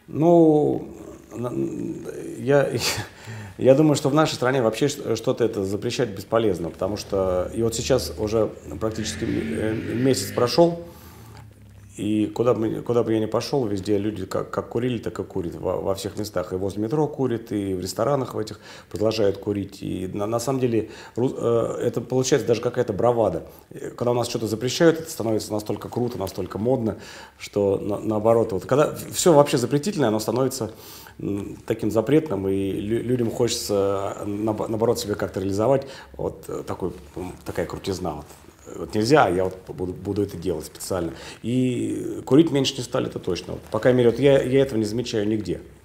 Ну, я, я думаю, что в нашей стране вообще что-то это запрещать бесполезно, потому что и вот сейчас уже практически месяц прошел, и куда бы я ни пошел, везде люди как курили, так и курят. Во всех местах. И возле метро курят, и в ресторанах в этих продолжают курить. И на самом деле это получается даже какая-то бравада. Когда у нас что-то запрещают, это становится настолько круто, настолько модно, что наоборот. Вот, когда все вообще запретительное, оно становится таким запретным, и людям хочется, наоборот, себя как-то реализовать. Вот такая крутизна. Вот нельзя, я вот буду это делать специально. И курить меньше не стали, это точно. Вот, по крайней мере, вот я этого не замечаю нигде.